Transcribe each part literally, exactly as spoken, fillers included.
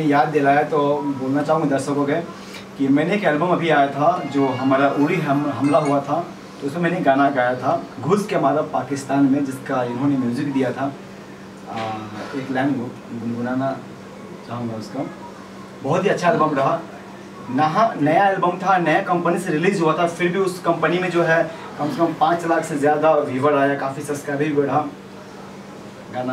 याद दिलाया तो बोलना चाहूँगा दर्शकों के कि मैंने एक एल्बम अभी आया था जो हमारा उड़ी हम हमला हुआ था, तो उसमें मैंने गाना गाया था घुस के मारा पाकिस्तान में, जिसका इन्होंने म्यूज़िक दिया था। आ, एक लाइन गुनगुनाना चाहूँगा उसका। बहुत ही अच्छा एल्बम रहा। नहा नया एल्बम था, नया कंपनी से रिलीज़ हुआ था, फिर भी उस कंपनी में जो है कम से कम पाँच लाख से ज़्यादा व्यूवर आया, काफ़ी सब्सक्राइबर भी बढ़ा। गाना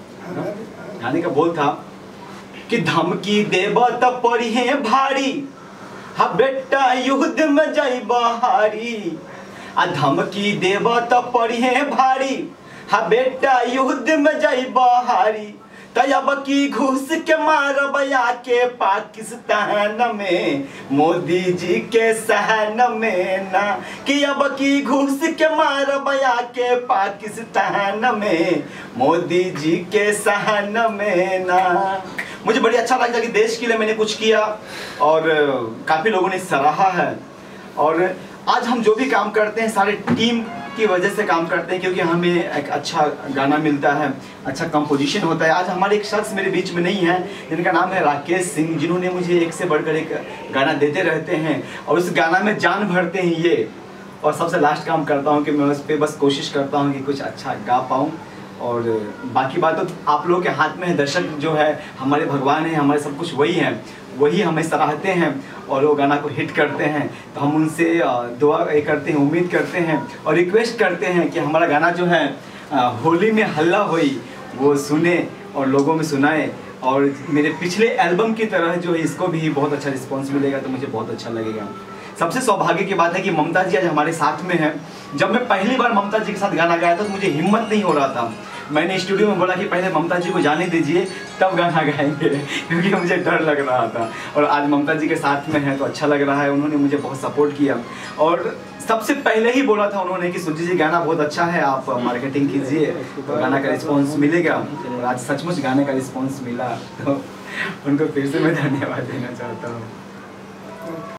गाने का बोल था कि धमकी देबा त पड़ी है भारी, हा बेटा युद्ध में जाइबा हारी। आ धमकी देबा त पड़ी है भारी, हा बेटा युद्ध में जाइबा हारी। तब की घुस के मारब के पाकिस्तान में, मोदी जी के सहन में ना। कि अब की घुस के मारब के पाकिस्तान में, मोदी जी के सहन में ना। मुझे बड़ी अच्छा लगता कि देश के लिए मैंने कुछ किया और काफ़ी लोगों ने सराहा है। और आज हम जो भी काम करते हैं सारे टीम की वजह से काम करते हैं, क्योंकि हमें एक अच्छा गाना मिलता है, अच्छा कंपोजिशन होता है। आज हमारे एक शख्स मेरे बीच में नहीं है जिनका नाम है राकेश सिंह, जिन्होंने मुझे एक से बढ़कर एक गाना देते रहते हैं और उस गाना में जान भरते हैं ये। और सबसे लास्ट काम करता हूँ कि मैं उस पर बस कोशिश करता हूँ कि कुछ अच्छा गा पाऊँ, और बाकी बात तो आप लोगों के हाथ में है। दर्शक जो है हमारे भगवान हैं, हमारे सब कुछ वही हैं, वही हमें सराहते हैं और वो गाना को हिट करते हैं। तो हम उनसे दुआ करते हैं, उम्मीद करते हैं और रिक्वेस्ट करते हैं कि हमारा गाना जो है होली में हल्ला होई वो सुने और लोगों में सुनाए। और मेरे पिछले एल्बम की तरह जो है इसको भी बहुत अच्छा रिस्पॉन्स मिलेगा तो मुझे बहुत अच्छा लगेगा। सबसे सौभाग्य की बात है कि ममता जी आज हमारे साथ में हैं। जब मैं पहली बार ममता जी के साथ गाना गाया था तो मुझे हिम्मत नहीं हो रहा था। मैंने स्टूडियो में बोला कि पहले ममता जी को जाने दीजिए तब गाना गाएंगे, क्योंकि मुझे डर लग रहा था। और आज ममता जी के साथ में है तो अच्छा लग रहा है। उन्होंने मुझे बहुत सपोर्ट किया और सबसे पहले ही बोला था उन्होंने कि सुजी जी गाना बहुत अच्छा है, आप मार्केटिंग कीजिए तो गाना का रिस्पॉन्स मिलेगा। और आज सचमुच गाने का रिस्पॉन्स मिला तो उनको फिर से मैं धन्यवाद देना चाहता हूँ।